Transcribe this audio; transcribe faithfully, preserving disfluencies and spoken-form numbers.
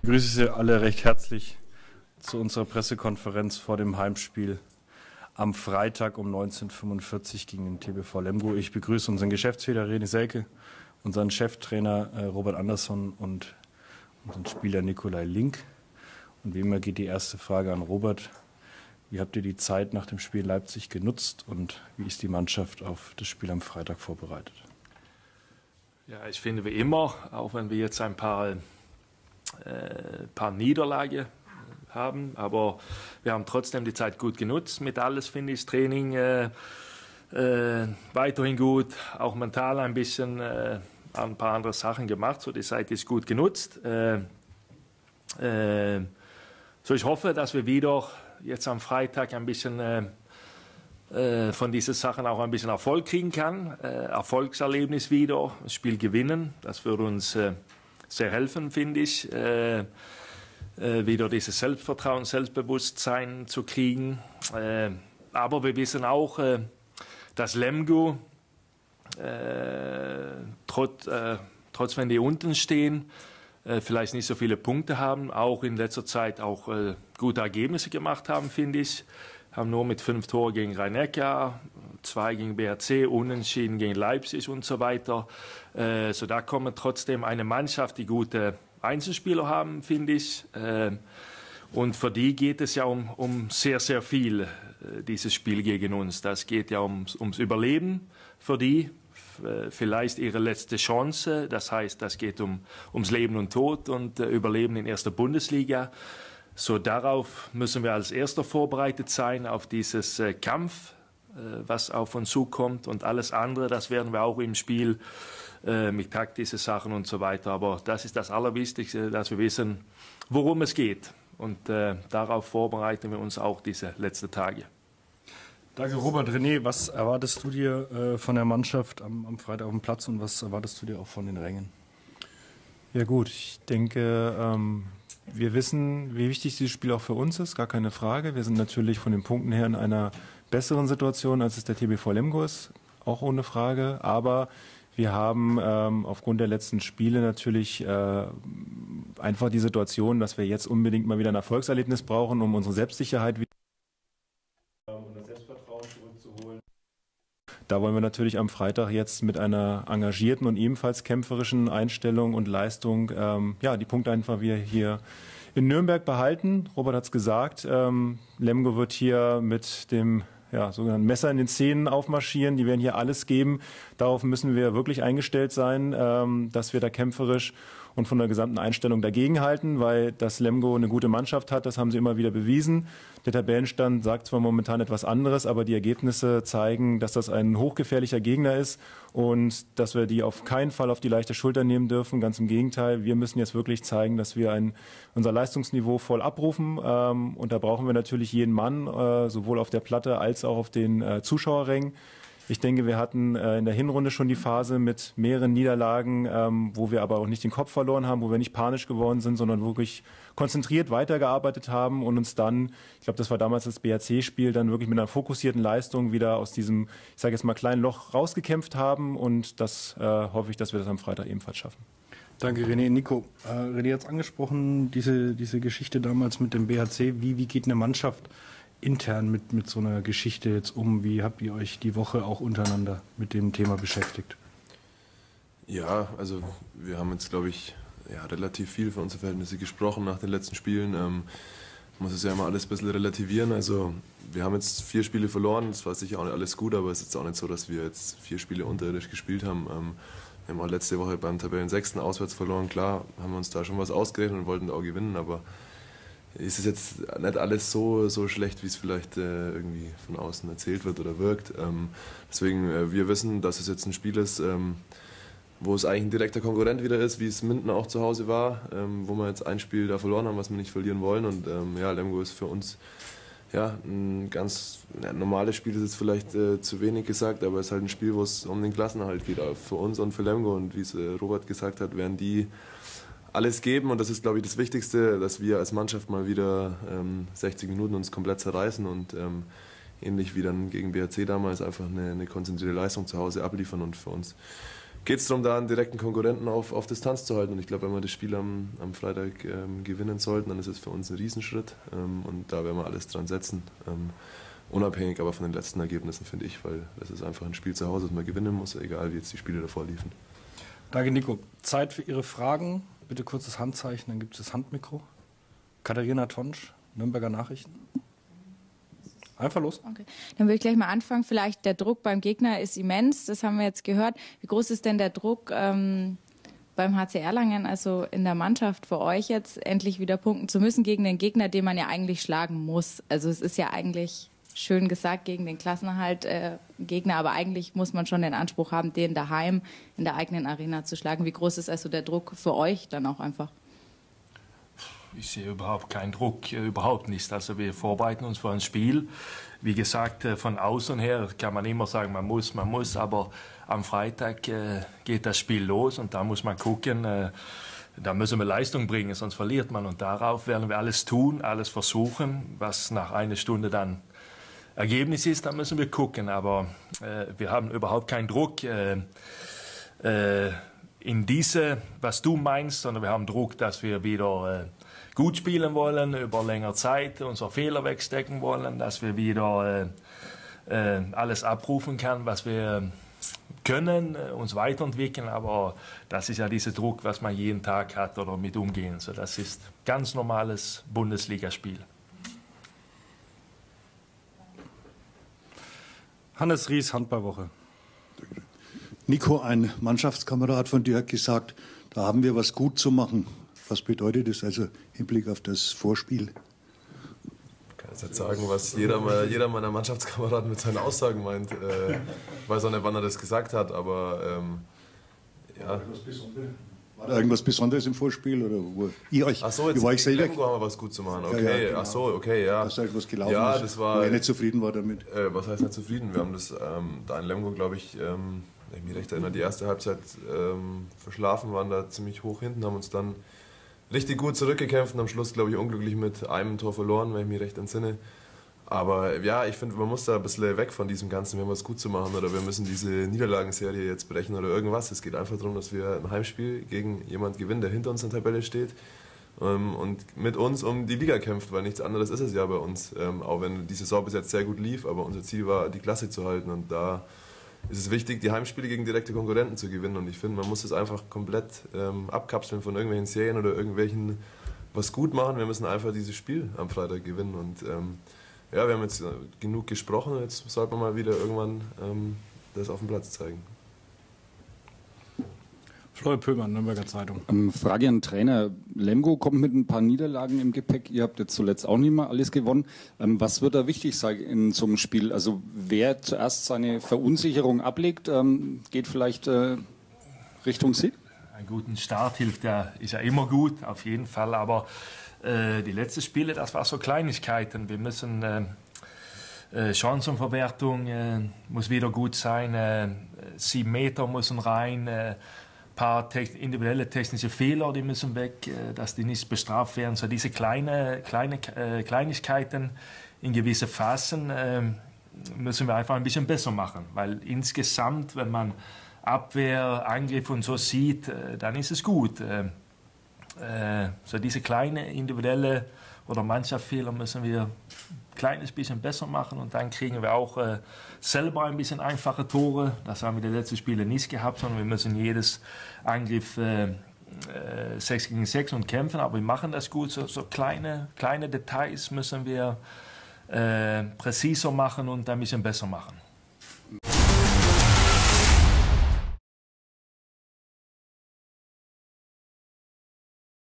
Ich begrüße Sie alle recht herzlich zu unserer Pressekonferenz vor dem Heimspiel am Freitag um neunzehn Uhr fünfundvierzig gegen den T B V Lemgo. Ich begrüße unseren Geschäftsführer René Selke, unseren Cheftrainer äh, Robert Andersson und unseren Spieler Nikolai Link. Und wie immer geht die erste Frage an Robert. Wie habt ihr die Zeit nach dem Spiel in Leipzig genutzt und wie ist die Mannschaft auf das Spiel am Freitag vorbereitet? Ja, ich finde wie immer, auch wenn wir jetzt ein paar, äh, paar Niederlagen haben, aber wir haben trotzdem die Zeit gut genutzt mit alles, finde ich, Training äh, äh, weiterhin gut, auch mental ein bisschen äh, ein paar andere Sachen gemacht, so die Zeit ist gut genutzt. Äh, äh, so ich hoffe, dass wir wieder jetzt am Freitag ein bisschen äh, äh, von diesen Sachen auch ein bisschen Erfolg kriegen kann, äh, Erfolgserlebnis wieder, das Spiel gewinnen, das würde uns äh, sehr helfen, finde ich. Äh, Äh, wieder dieses Selbstvertrauen, Selbstbewusstsein zu kriegen. Äh, aber wir wissen auch, äh, dass Lemgo, äh, trotz, äh, trotz wenn die unten stehen, äh, vielleicht nicht so viele Punkte haben, auch in letzter Zeit auch äh, gute Ergebnisse gemacht haben, finde ich. Haben nur mit fünf Toren gegen Rhein-Neckar, zwei gegen B H C, unentschieden gegen Leipzig und so weiter. Äh, so da kommt trotzdem eine Mannschaft, die gute Einzelspieler haben, finde ich. Und für die geht es ja um, um sehr, sehr viel, dieses Spiel gegen uns. Das geht ja ums, ums Überleben für die, vielleicht ihre letzte Chance. Das heißt, das geht um, ums Leben und Tod und Überleben in erster Bundesliga. So darauf müssen wir als Erster vorbereitet sein, auf dieses Kampf, was auf uns zukommt. Und alles andere, das werden wir auch im Spiel mit taktischen Sachen und so weiter. Aber das ist das Allerwichtigste, dass wir wissen, worum es geht. Und äh, darauf vorbereiten wir uns auch diese letzten Tage. Danke, Robert. René, was erwartest du dir äh, von der Mannschaft am, am Freitag auf dem Platz und was erwartest du dir auch von den Rängen? Ja gut, ich denke, ähm, wir wissen, wie wichtig dieses Spiel auch für uns ist, gar keine Frage. Wir sind natürlich von den Punkten her in einer besseren Situation, als es der T B V Lemgo ist, auch ohne Frage. Aber wir haben ähm, aufgrund der letzten Spiele natürlich äh, einfach die Situation, dass wir jetzt unbedingt mal wieder ein Erfolgserlebnis brauchen, um unsere Selbstsicherheit wieder und das Selbstvertrauen zurückzuholen. Da wollen wir natürlich am Freitag jetzt mit einer engagierten und ebenfalls kämpferischen Einstellung und Leistung ähm, ja, die Punkte einfach wieder hier in Nürnberg behalten. Robert hat es gesagt, ähm, Lemgo wird hier mit dem ja, sogenannten Messer in den Zähnen aufmarschieren. Die werden hier alles geben. Darauf müssen wir wirklich eingestellt sein, ähm, dass wir da kämpferisch und von der gesamten Einstellung dagegenhalten, weil das Lemgo eine gute Mannschaft hat. Das haben sie immer wieder bewiesen. Der Tabellenstand sagt zwar momentan etwas anderes, aber die Ergebnisse zeigen, dass das ein hochgefährlicher Gegner ist und dass wir die auf keinen Fall auf die leichte Schulter nehmen dürfen. Ganz im Gegenteil, wir müssen jetzt wirklich zeigen, dass wir ein, unser Leistungsniveau voll abrufen. Ähm, und da brauchen wir natürlich jeden Mann, äh, sowohl auf der Platte als auch auf den äh, Zuschauerrängen. Ich denke, wir hatten äh, in der Hinrunde schon die Phase mit mehreren Niederlagen, ähm, wo wir aber auch nicht den Kopf verloren haben, wo wir nicht panisch geworden sind, sondern wirklich konzentriert weitergearbeitet haben und uns dann, ich glaube, das war damals das B H C-Spiel, dann wirklich mit einer fokussierten Leistung wieder aus diesem, ich sage jetzt mal, kleinen Loch rausgekämpft haben. Und das äh, hoffe ich, dass wir das am Freitag ebenfalls schaffen. Danke, René. Nico, äh, René hat es angesprochen, diese, diese Geschichte damals mit dem B H C. Wie, wie geht eine Mannschaft intern mit, mit so einer Geschichte jetzt um? Wie habt ihr euch die Woche auch untereinander mit dem Thema beschäftigt? Ja, also wir haben jetzt, glaube ich, ja, relativ viel für unsere Verhältnisse gesprochen nach den letzten Spielen. Ähm, muss es ja immer alles ein bisschen relativieren. Also wir haben jetzt vier Spiele verloren, das war sicher auch nicht alles gut, aber es ist jetzt auch nicht so, dass wir jetzt vier Spiele unterirdisch gespielt haben. Ähm, wir haben auch letzte Woche beim Tabellensechsten auswärts verloren. Klar haben wir uns da schon was ausgerechnet und wollten da auch gewinnen, aber ist es jetzt nicht alles so, so schlecht, wie es vielleicht äh, irgendwie von außen erzählt wird oder wirkt. Ähm, deswegen, äh, wir wissen, dass es jetzt ein Spiel ist, ähm, wo es eigentlich ein direkter Konkurrent wieder ist, wie es Minden auch zu Hause war, ähm, wo wir jetzt ein Spiel da verloren haben, was wir nicht verlieren wollen. Und ähm, ja, Lemgo ist für uns ja, ein ganz ja, normales Spiel, ist jetzt vielleicht äh, zu wenig gesagt, aber es ist halt ein Spiel, wo es um den Klassenerhalt geht, auch für uns und für Lemgo. Und wie es äh, Robert gesagt hat, werden die alles geben und das ist, glaube ich, das Wichtigste, dass wir als Mannschaft mal wieder ähm, sechzig Minuten uns komplett zerreißen und ähm, ähnlich wie dann gegen B H C damals einfach eine, eine konzentrierte Leistung zu Hause abliefern und für uns geht es darum, da einen direkten Konkurrenten auf, auf Distanz zu halten. Und ich glaube, wenn wir das Spiel am, am Freitag ähm, gewinnen sollten, dann ist es für uns ein Riesenschritt. Ähm, und da werden wir alles dran setzen. Ähm, unabhängig aber von den letzten Ergebnissen, finde ich, weil das ist einfach ein Spiel zu Hause, das man gewinnen muss, egal wie jetzt die Spiele davor liefen. Danke, Nico. Zeit für Ihre Fragen. Bitte kurzes Handzeichen, dann gibt es das Handmikro. Katharina Tonsch, Nürnberger Nachrichten. Einfach los. Okay. Dann würde ich gleich mal anfangen. Vielleicht der Druck beim Gegner ist immens, das haben wir jetzt gehört. Wie groß ist denn der Druck ähm, beim H C Erlangen, also in der Mannschaft für euch jetzt, endlich wieder punkten zu müssen gegen den Gegner, den man ja eigentlich schlagen muss? Also es ist ja eigentlich, schön gesagt, gegen den Klassenerhalt äh, Gegner, aber eigentlich muss man schon den Anspruch haben, den daheim in der eigenen Arena zu schlagen. Wie groß ist also der Druck für euch dann auch einfach? Ich sehe überhaupt keinen Druck, äh, überhaupt nicht. Also wir vorbereiten uns für ein Spiel. Wie gesagt, äh, von außen her kann man immer sagen, man muss, man muss, aber am Freitag äh, geht das Spiel los und da muss man gucken, äh, da müssen wir Leistung bringen, sonst verliert man. Und darauf werden wir alles tun, alles versuchen, was nach einer Stunde dann Ergebnis ist, dann müssen wir gucken. Aber äh, wir haben überhaupt keinen Druck äh, äh, in diese, was du meinst, sondern wir haben Druck, dass wir wieder äh, gut spielen wollen, über längere Zeit unsere Fehler wegstecken wollen, dass wir wieder äh, äh, alles abrufen können, was wir können, äh, uns weiterentwickeln. Aber das ist ja dieser Druck, was man jeden Tag hat oder mit umgehen. So, das ist ganz normales Bundesligaspiel. Hannes Ries, Handballwoche. Nico, ein Mannschaftskamerad von dir hat gesagt, da haben wir was gut zu machen. Was bedeutet das also im Blick auf das Vorspiel? Ich kann jetzt sagen, was jeder, mal, jeder meiner Mannschaftskameraden mit seinen Aussagen meint. Äh, ich weiß auch nicht, wann er das gesagt hat, aber ähm, ja. War da irgendwas Besonderes im Vorspiel? Oder wo ihr euch, ach so, jetzt war ich selber? Lemgo haben wir was gut zu machen. Okay, ja, ja, genau. Ach so, okay, ja. Dass da etwas gelaufen ja, ist, das war, wo er nicht zufrieden war damit. Äh, was heißt nicht zufrieden? Wir haben das ähm, da in Lemgo, glaube ich, ähm, wenn ich mich recht erinnere, die erste Halbzeit ähm, verschlafen, waren da ziemlich hoch hinten, haben uns dann richtig gut zurückgekämpft und am Schluss, glaube ich, unglücklich mit einem Tor verloren, wenn ich mich recht entsinne. Aber ja, ich finde, man muss da ein bisschen weg von diesem Ganzen, wir haben was gut zu machen oder wir müssen diese Niederlagenserie jetzt brechen oder irgendwas. Es geht einfach darum, dass wir ein Heimspiel gegen jemanden gewinnen, der hinter uns in der Tabelle steht ähm, und mit uns um die Liga kämpft, weil nichts anderes ist es ja bei uns. Ähm, auch wenn die Saison bis jetzt sehr gut lief, aber unser Ziel war, die Klasse zu halten und da ist es wichtig, die Heimspiele gegen direkte Konkurrenten zu gewinnen. Und ich finde, man muss es einfach komplett ähm, abkapseln von irgendwelchen Serien oder irgendwelchen was gut machen. Wir müssen einfach dieses Spiel am Freitag gewinnen. Und ähm, ja, wir haben jetzt genug gesprochen. Jetzt sollte man mal wieder irgendwann ähm, das auf dem Platz zeigen. Florian Pöhlmann, Nürnberger Zeitung. Ähm, Frage an den Trainer. Lemgo kommt mit ein paar Niederlagen im Gepäck. Ihr habt jetzt zuletzt auch nicht mehr alles gewonnen. Ähm, was wird da wichtig sein in so einem Spiel? Also wer zuerst seine Verunsicherung ablegt, ähm, geht vielleicht äh, Richtung Sieg? Einen guten Start hilft ja, ist ja immer gut, auf jeden Fall. Aber äh, die letzten Spiele, das war so Kleinigkeiten. Wir müssen äh, äh, Chancenverwertung äh, muss wieder gut sein. Äh, sieben Meter müssen rein. Äh, paar individuelle technische Fehler, die müssen weg, dass die nicht bestraft werden. So diese kleine, kleine äh, Kleinigkeiten in gewissen Phasen äh, müssen wir einfach ein bisschen besser machen. Weil insgesamt, wenn man Abwehr, Angriff und so sieht, äh, dann ist es gut. Äh, äh, so diese kleine individuelle oder Mannschaftsfehler müssen wir ein kleines bisschen besser machen und dann kriegen wir auch äh, selber ein bisschen einfache Tore. Das haben wir die letzten Spiele nicht gehabt, sondern wir müssen jedes Angriff äh, äh, sechs gegen sechs und kämpfen, aber wir machen das gut. So, so kleine, kleine Details müssen wir äh, präziser machen und ein bisschen besser machen.